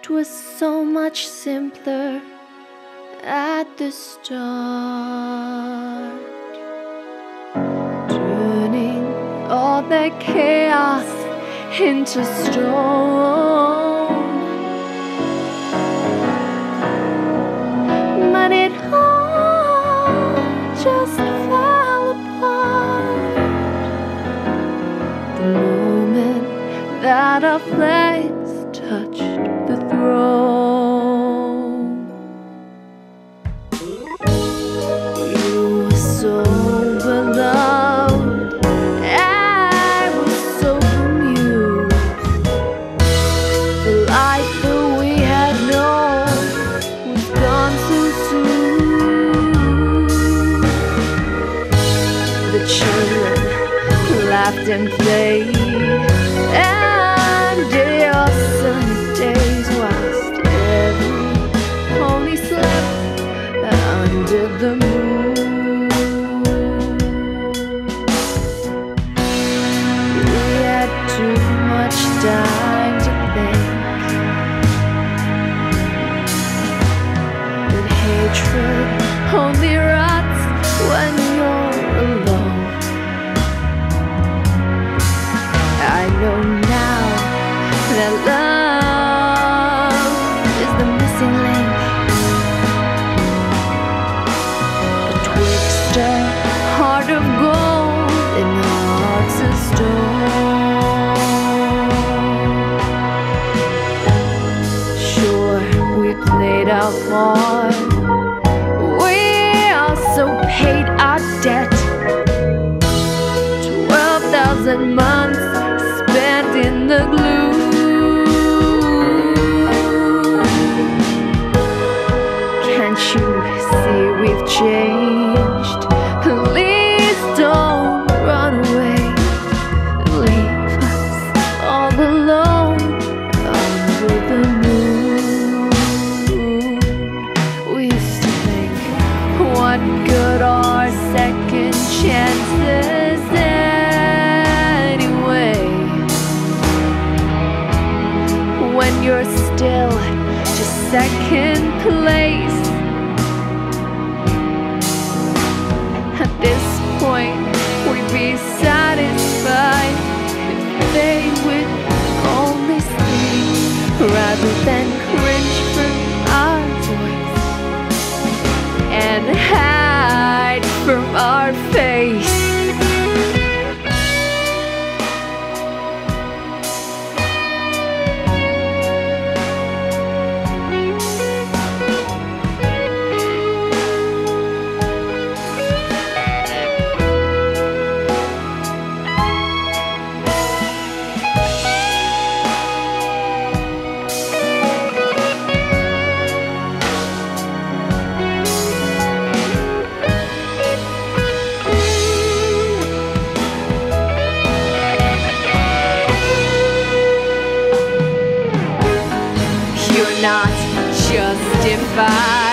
It was so much simpler at the start, turning all the chaos into stone. But it all just fell apart the moment that our flames touched the throne. You were so beloved, I was so bemused. The life that we had known was gone so soon. The children laughed and played, and your sunny days whilst every pony slept under the moon. We had too much time to think that hatred only rots when you're alone. I know now that love is the missing link betwixt a heart of gold and hearts of stone. Sure, we played our part, we also paid our debt. 12,000 months spent in the glue. Can't you see we've changed? Please don't run away, leave us all alone under the moon. We used to think, what good are second chances anyway, when you're still just second place? At this point, we'd be satisfied if they would only speak rather than cringe from our voice and hide from our face. You're not justified.